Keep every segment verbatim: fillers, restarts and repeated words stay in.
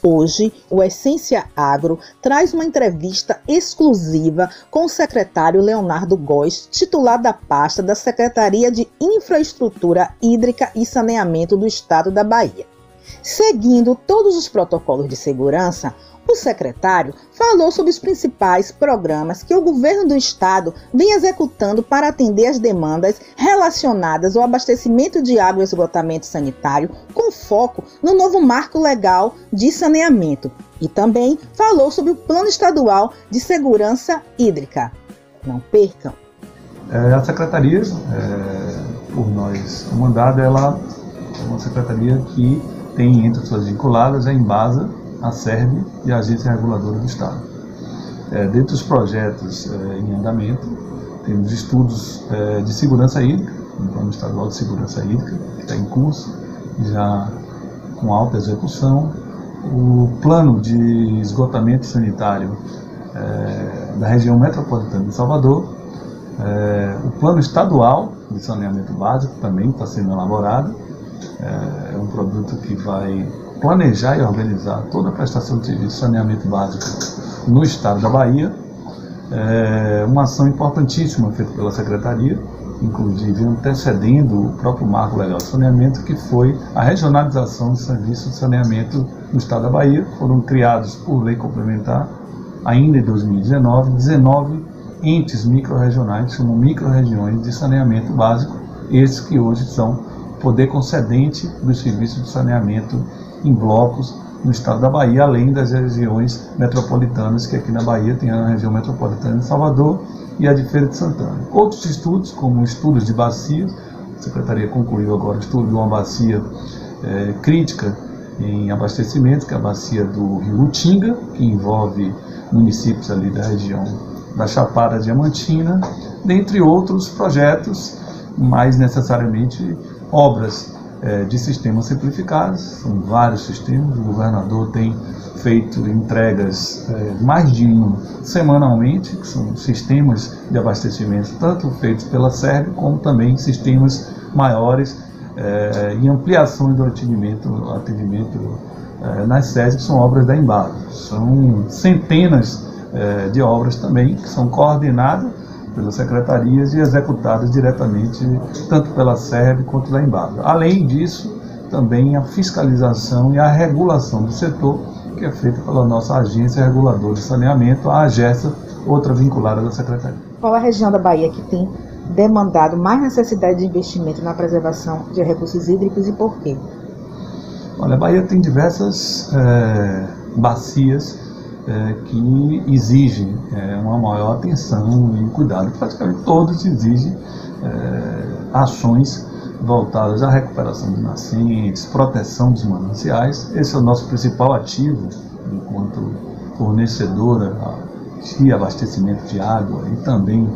Hoje, o Essência Agro traz uma entrevista exclusiva com o secretário Leonardo Góes, titular da pasta da Secretaria de Infraestrutura Hídrica e Saneamento do Estado da Bahia. Seguindo todos os protocolos de segurança, o secretário falou sobre os principais programas que o governo do estado vem executando para atender as demandas relacionadas ao abastecimento de água e esgotamento sanitário, com foco no novo marco legal de saneamento. E também falou sobre o Plano Estadual de Segurança Hídrica. Não percam! É, a secretaria, é, por nós mandada, ela é uma secretaria que tem entre suas vinculadas a Embasa, a SERB e a Agência Reguladora do Estado. É, dentre os projetos é, em andamento, temos estudos é, de segurança hídrica, o Plano Estadual de Segurança Hídrica, que está em curso, já com alta execução, o Plano de Esgotamento Sanitário é, da região metropolitana de Salvador, é, o Plano Estadual de Saneamento Básico também está sendo elaborado, é, é um produto que vai planejar e organizar toda a prestação de serviço de saneamento básico no estado da Bahia. É uma ação importantíssima feita pela Secretaria, inclusive antecedendo o próprio Marco Legal de Saneamento, que foi a regionalização de serviços de saneamento no estado da Bahia. Foram criados por lei complementar, ainda em dois mil e dezenove, dezenove entes microrregionais, que chamam microrregiões de saneamento básico, esses que hoje são poder concedente dos serviços de saneamento em blocos no estado da Bahia, além das regiões metropolitanas, que aqui na Bahia tem a região metropolitana de Salvador e a de Feira de Santana. Outros estudos, como estudos de bacias, a Secretaria concluiu agora o estudo de uma bacia é, crítica em abastecimento, que é a bacia do Rio Utinga, que envolve municípios ali da região da Chapada Diamantina, dentre outros projetos, mais necessariamente obras de sistemas simplificados. São vários sistemas, o governador tem feito entregas, é, mais de um semanalmente, que são sistemas de abastecimento, tanto feitos pela SERB, como também sistemas maiores é, em ampliação do atendimento, atendimento é, nas sedes, que são obras da Embasa. São centenas é, de obras também, que são coordenadas pelas secretarias e executadas diretamente tanto pela SERB quanto da Embasa. Além disso, também a fiscalização e a regulação do setor, que é feita pela nossa Agência Reguladora de Saneamento, a AGESA, outra vinculada da Secretaria. Qual a região da Bahia que tem demandado mais necessidade de investimento na preservação de recursos hídricos e por quê? Olha, a Bahia tem diversas é, bacias É, que exigem é, uma maior atenção e cuidado. Praticamente todos exigem é, ações voltadas à recuperação de nascentes, proteção dos mananciais. Esse é o nosso principal ativo enquanto fornecedora de abastecimento de água e também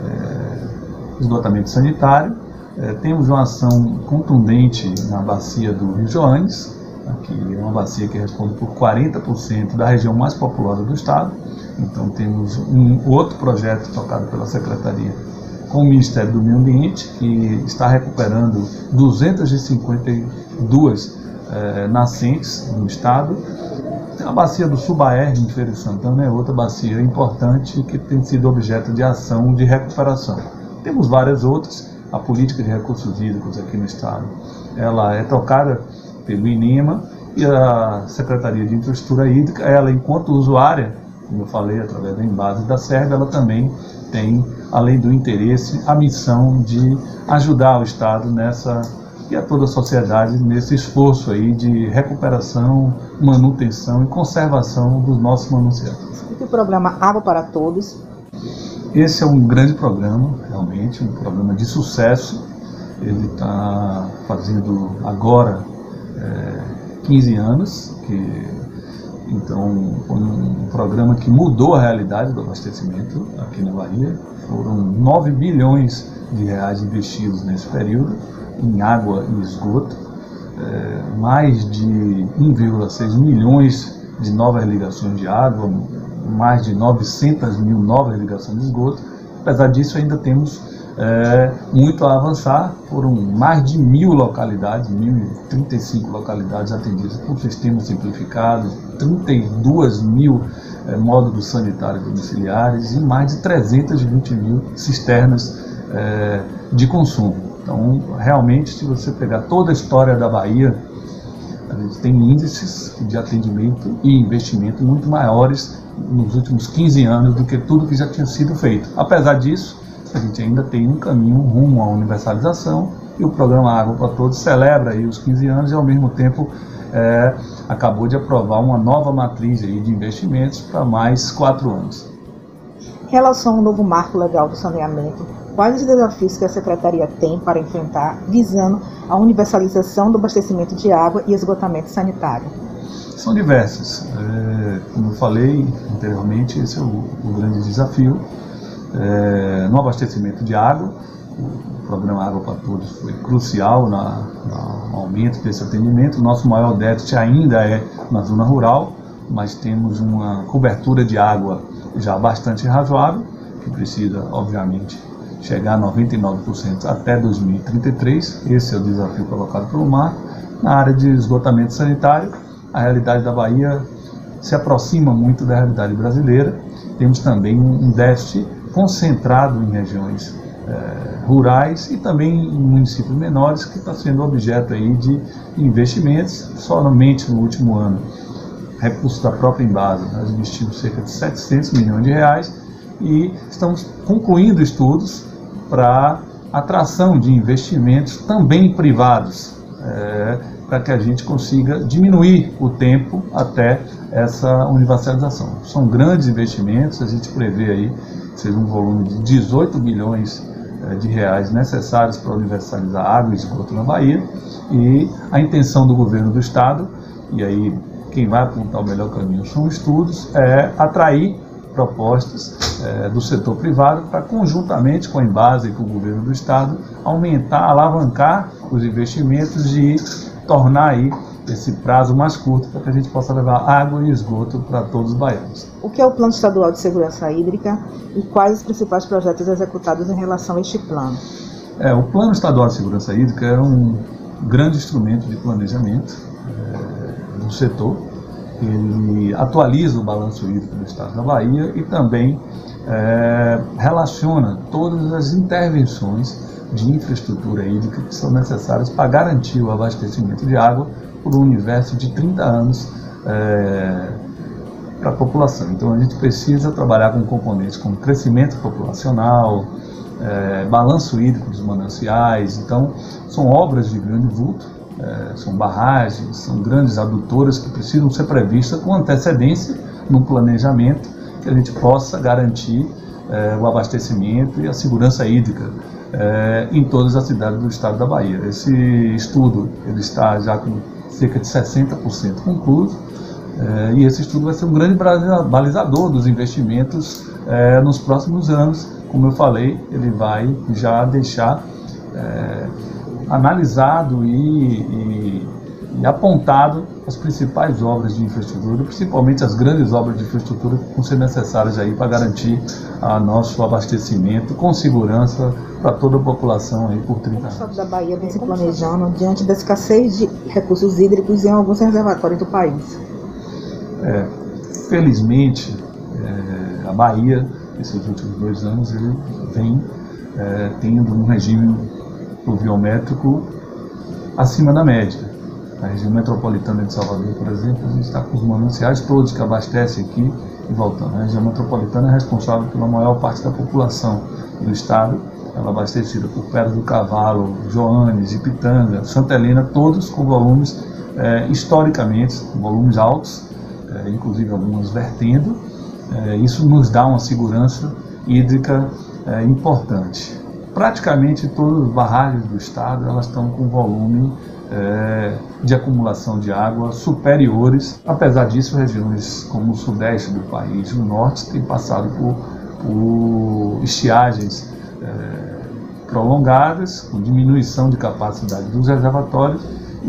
é, esgotamento sanitário. É, temos uma ação contundente na bacia do Rio Joanes, que é uma bacia que responde por quarenta por cento da região mais populosa do estado. Então temos um outro projeto tocado pela Secretaria com o Ministério do Meio Ambiente, que está recuperando duzentas e cinquenta e duas eh, nascentes no estado. A bacia do Subaé, em Feira de Santana, é outra bacia importante que tem sido objeto de ação de recuperação. Temos várias outras. A política de recursos hídricos aqui no estado, ela é tocada pelo INEMA, e a Secretaria de Infraestrutura Hídrica, ela, enquanto usuária, como eu falei, através da Embasa e da SERB, ela também tem, além do interesse, a missão de ajudar o Estado nessa, e a toda a sociedade nesse esforço aí de recuperação, manutenção e conservação dos nossos mananciais. E o programa Água para Todos? Esse é um grande programa, realmente, um programa de sucesso. Ele está fazendo agora É, quinze anos, que então foi um programa que mudou a realidade do abastecimento aqui na Bahia. Foram nove bilhões de reais investidos nesse período em água e esgoto, é, mais de um vírgula seis milhões de novas ligações de água, mais de novecentas mil novas ligações de esgoto. Apesar disso, ainda temos é, muito a avançar. Foram mais de mil localidades, mil e trinta e cinco localidades atendidas por sistemas simplificados, trinta e dois mil é, módulos sanitários domiciliares e mais de trezentas e vinte mil cisternas é, de consumo. Então, realmente, se você pegar toda a história da Bahia, a gente tem índices de atendimento e investimento muito maiores nos últimos quinze anos do que tudo que já tinha sido feito. Apesar disso, a gente ainda tem um caminho rumo à universalização, e o programa Água para Todos celebra aí os quinze anos e, ao mesmo tempo, é, acabou de aprovar uma nova matriz aí de investimentos para mais quatro anos. Em relação ao novo marco legal do saneamento, quais os desafios que a Secretaria tem para enfrentar, visando a universalização do abastecimento de água e esgotamento sanitário? São diversos. É, como eu falei anteriormente, esse é o, o grande desafio. É, no abastecimento de água, o programa Água para Todos foi crucial na, no aumento desse atendimento. O nosso maior déficit ainda é na zona rural, mas temos uma cobertura de água já bastante razoável, que precisa, obviamente, chegar a noventa e nove por cento até dois mil e trinta e três. Esse é o desafio colocado pelo marco. Na área de esgotamento sanitário, a realidade da Bahia se aproxima muito da realidade brasileira. Temos também um déficit concentrado em regiões eh, rurais e também em municípios menores, que está sendo objeto aí de investimentos. Somente no último ano, recursos da própria Embasa, nós investimos cerca de setecentos milhões de reais e estamos concluindo estudos para atração de investimentos também privados, é, para que a gente consiga diminuir o tempo até essa universalização. São grandes investimentos, a gente prevê aí ser um volume de dezoito bilhões é, de reais necessários para universalizar água e esgoto na Bahia, e a intenção do governo do estado, e aí quem vai apontar o melhor caminho são estudos, é atrair propostas é, do setor privado para, conjuntamente com a Embasa e com o governo do estado, aumentar, alavancar os investimentos e tornar aí esse prazo mais curto para que a gente possa levar água e esgoto para todos os baianos. O que é o Plano Estadual de Segurança Hídrica e quais os principais projetos executados em relação a este plano? É, o Plano Estadual de Segurança Hídrica é um grande instrumento de planejamento é, do setor. Ele atualiza o balanço hídrico do estado da Bahia e também é, relaciona todas as intervenções de infraestrutura hídrica que são necessárias para garantir o abastecimento de água por um universo de trinta anos é, para a população. Então a gente precisa trabalhar com componentes como crescimento populacional, é, balanço hídrico dos mananciais. Então são obras de grande vulto. É, são barragens, são grandes adutoras que precisam ser previstas com antecedência no planejamento, que a gente possa garantir é, o abastecimento e a segurança hídrica é, em todas as cidades do estado da Bahia. Esse estudo ele está já com cerca de sessenta por cento concluído, é, e esse estudo vai ser um grande balizador dos investimentos é, nos próximos anos. Como eu falei, ele vai já deixar é, analisado e, e, e apontado as principais obras de infraestrutura, principalmente as grandes obras de infraestrutura que vão ser necessárias aí para garantir a nosso abastecimento com segurança para toda a população aí por trinta anos. O estado da Bahia vem se planejando diante da escassez de recursos hídricos em alguns reservatórios do país. É, felizmente, é, a Bahia, nesses últimos dois anos, ele vem é, tendo um regime pluviométrico acima da média. A região metropolitana de Salvador, por exemplo, a gente está com os mananciais todos que abastecem aqui e voltando. A região metropolitana é responsável pela maior parte da população do estado. Ela é abastecida por Pedra do Cavalo, Joanes, Ipitanga, Santa Helena, todos com volumes é, historicamente, volumes altos, é, inclusive algumas vertendo. É, isso nos dá uma segurança hídrica é, importante. Praticamente todas as barragens do estado elas estão com volume é, de acumulação de água superiores. Apesar disso, regiões como o sudeste do país e o norte têm passado por, por estiagens é, prolongadas, com diminuição de capacidade dos reservatórios.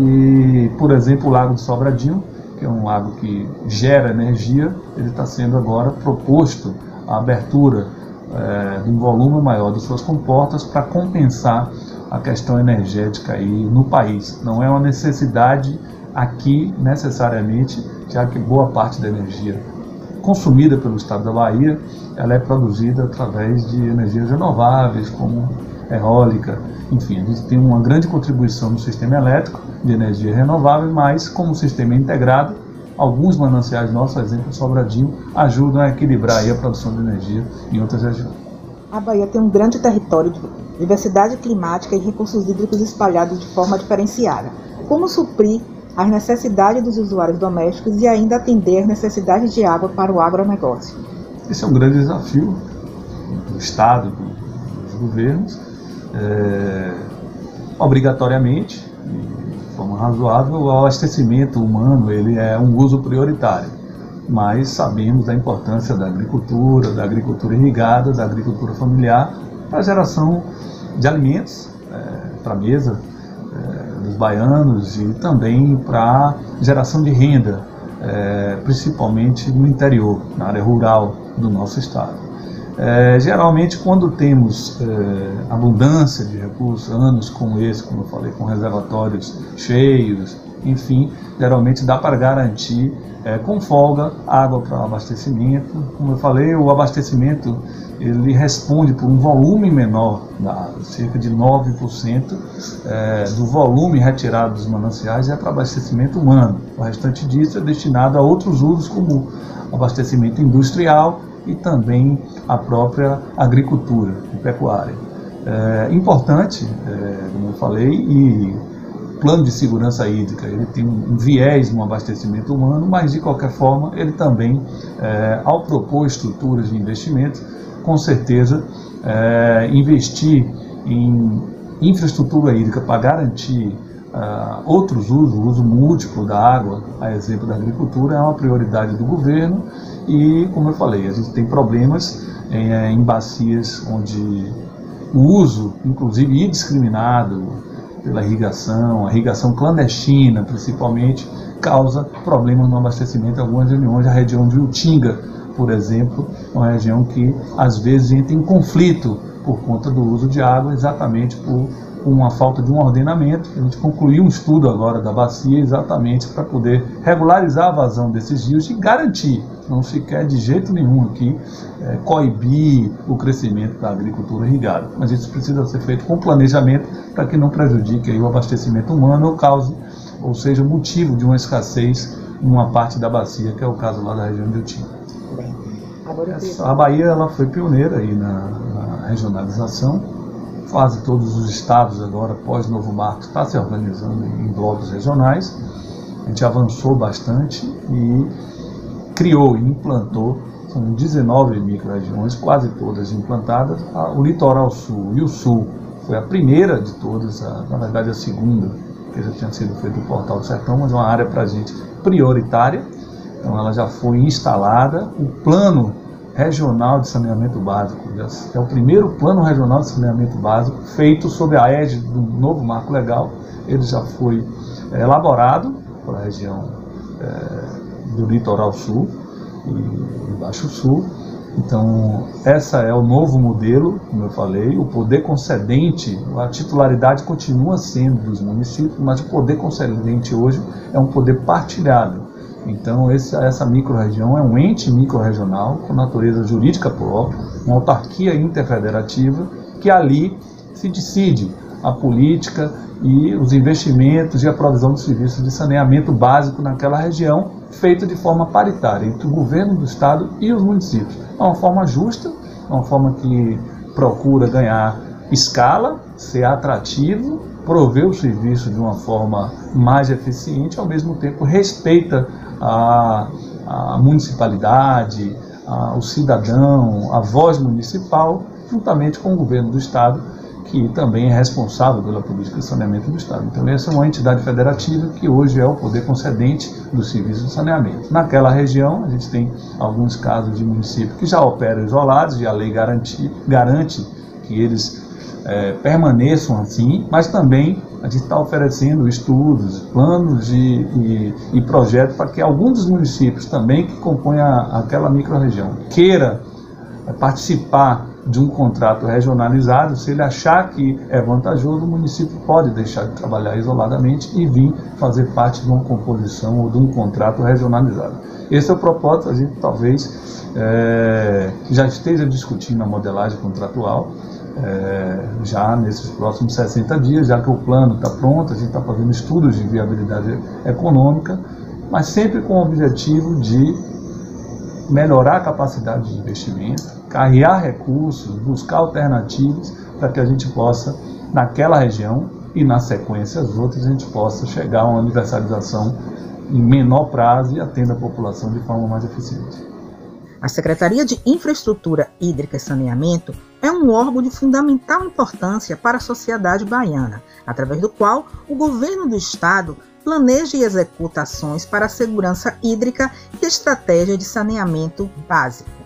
E, por exemplo, o Lago de Sobradinho, que é um lago que gera energia, ele está sendo agora proposto a abertura é, de um volume maior de suas comportas para compensar a questão energética aí no país. Não é uma necessidade aqui necessariamente, já que boa parte da energia consumida pelo estado da Bahia, ela é produzida através de energias renováveis, como eólica. Enfim, a gente tem uma grande contribuição no sistema elétrico de energia renovável, mas como sistema integrado, alguns mananciais nossos, exemplo Sobradinho, ajudam a equilibrar aí a produção de energia em outras regiões. A Bahia tem um grande território de diversidade climática e recursos hídricos espalhados de forma diferenciada. Como suprir as necessidades dos usuários domésticos e ainda atender às necessidades de água para o agronegócio? Esse é um grande desafio do Estado, dos governos. É, obrigatoriamente, de forma razoável, o abastecimento humano ele é um uso prioritário, mas sabemos da importância da agricultura, da agricultura irrigada, da agricultura familiar para a geração de alimentos é, para a mesa é, dos baianos e também para a geração de renda, é, principalmente no interior, na área rural do nosso estado. É, geralmente, quando temos é, abundância de recursos, anos como esse, como eu falei, com reservatórios cheios, enfim, geralmente dá para garantir é, com folga água para abastecimento. Como eu falei, o abastecimento ele responde por um volume menor da água, cerca de nove por cento é, do volume retirado dos mananciais é para abastecimento humano. O restante disso é destinado a outros usos, como abastecimento industrial e também a própria agricultura e pecuária. É importante, é, como eu falei, e o plano de segurança hídrica, ele tem um viés no abastecimento humano, mas de qualquer forma, ele também, é, ao propor estruturas de investimento, com certeza, é, investir em infraestrutura hídrica para garantir Uh, outros usos, o uso múltiplo da água, a exemplo da agricultura, é uma prioridade do governo e, como eu falei, a gente tem problemas em, em bacias onde o uso, inclusive indiscriminado pela irrigação, a irrigação clandestina principalmente, causa problemas no abastecimento em algumas regiões. A região de Utinga, por exemplo, é uma região que às vezes entra em conflito por conta do uso de água, exatamente por uma falta de um ordenamento. A gente concluiu um estudo agora da bacia exatamente para poder regularizar a vazão desses rios e garantir, não se quer de jeito nenhum aqui é, coibir o crescimento da agricultura irrigada, mas isso precisa ser feito com planejamento para que não prejudique aí o abastecimento humano ou cause, ou seja, motivo de uma escassez em uma parte da bacia, que é o caso lá da região de Utinga. A Bahia ela foi pioneira aí na, na regionalização. Quase todos os estados agora, pós Novo Marco, estão se organizando em blocos regionais. A gente avançou bastante e criou e implantou, são dezenove micro-regiões, quase todas implantadas. O Litoral Sul e o Sul foi a primeira de todas, a, na verdade a segunda, que já tinha sido feito o Portal do Sertão, mas é uma área para a gente prioritária. Então ela já foi instalada. O plano regional de saneamento básico, é o primeiro plano regional de saneamento básico feito sob a égide do novo marco legal. Ele já foi é, elaborado para a região é, do Litoral Sul e Baixo Sul. Então, essa é o novo modelo, como eu falei. O poder concedente, a titularidade continua sendo dos municípios, mas o poder concedente hoje é um poder partilhado. Então, esse, essa micro-região é um ente micro-regional com natureza jurídica própria, uma autarquia interfederativa, que ali se decide a política e os investimentos e a provisão de serviços de saneamento básico naquela região, feito de forma paritária entre o governo do estado e os municípios. É uma forma justa, é uma forma que procura ganhar escala, ser atrativo, prover o serviço de uma forma mais eficiente, ao mesmo tempo respeita a, a municipalidade, a, o cidadão, a voz municipal, juntamente com o governo do estado, que também é responsável pela política de saneamento do estado. Então essa é uma entidade federativa que hoje é o poder concedente do serviço de saneamento. Naquela região a gente tem alguns casos de municípios que já operam isolados e a lei garante, garante que eles É, permaneçam assim, mas também a gente está oferecendo estudos, planos de, e, e projetos para que alguns dos municípios também que compõem a, aquela micro-região queira é, participar de um contrato regionalizado, se ele achar que é vantajoso, o município pode deixar de trabalhar isoladamente e vir fazer parte de uma composição ou de um contrato regionalizado. Esse é o propósito. A gente talvez é, já esteja discutindo a modelagem contratual, é, já nesses próximos sessenta dias, já que o plano está pronto, a gente está fazendo estudos de viabilidade econômica, mas sempre com o objetivo de melhorar a capacidade de investimento, carregar recursos, buscar alternativas para que a gente possa, naquela região e na sequência as outras, a gente possa chegar a uma universalização em menor prazo e atenda a população de forma mais eficiente. A Secretaria de Infraestrutura Hídrica e Saneamento é um órgão de fundamental importância para a sociedade baiana, através do qual o governo do estado planeja e executa ações para a segurança hídrica e estratégia de saneamento básico.